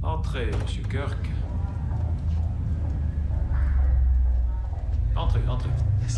Entrez, monsieur Kirk. Entrez, entrez. Merci.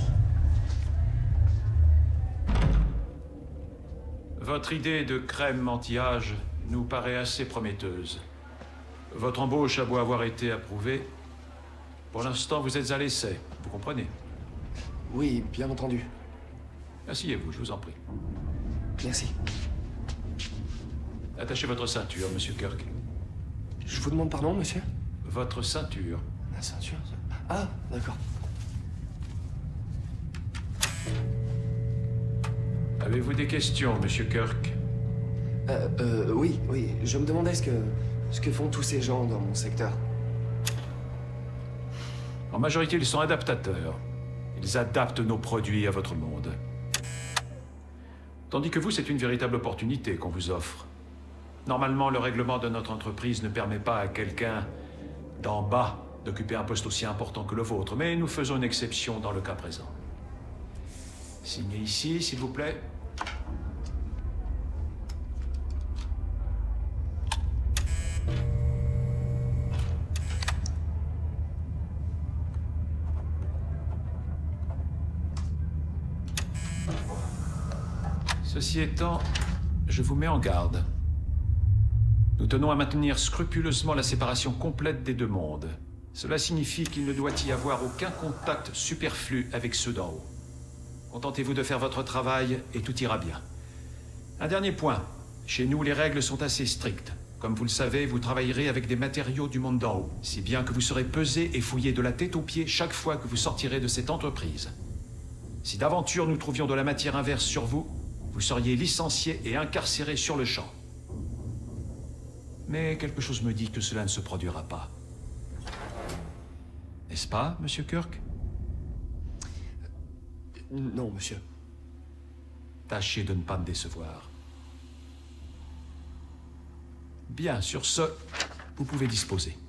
Votre idée de crème anti-âge nous paraît assez prometteuse. Votre embauche a beau avoir été approuvée. Pour l'instant, vous êtes à l'essai, vous comprenez? Oui, bien entendu. Asseyez-vous, je vous en prie. Merci. Attachez votre ceinture, monsieur Kirk. Je vous demande pardon, monsieur? Votre ceinture. La ceinture? Ah, d'accord. Avez-vous des questions, monsieur Kirk? Oui. Je me demandais ce que font tous ces gens dans mon secteur. En majorité, ils sont adaptateurs. Ils adaptent nos produits à votre monde. Tandis que vous, c'est une véritable opportunité qu'on vous offre. Normalement, le règlement de notre entreprise ne permet pas à quelqu'un d'en bas d'occuper un poste aussi important que le vôtre, mais nous faisons une exception dans le cas présent. Signez ici, s'il vous plaît. Ceci étant, je vous mets en garde. Nous tenons à maintenir scrupuleusement la séparation complète des deux mondes. Cela signifie qu'il ne doit y avoir aucun contact superflu avec ceux d'en haut. Contentez-vous de faire votre travail et tout ira bien. Un dernier point. Chez nous, les règles sont assez strictes. Comme vous le savez, vous travaillerez avec des matériaux du monde d'en haut, si bien que vous serez pesé et fouillé de la tête aux pieds chaque fois que vous sortirez de cette entreprise. Si d'aventure nous trouvions de la matière inverse sur vous, vous seriez licencié et incarcéré sur le champ. Mais quelque chose me dit que cela ne se produira pas. N'est-ce pas, monsieur Kirk? Non, monsieur. Tâchez de ne pas me décevoir. Bien, sur ce, vous pouvez disposer.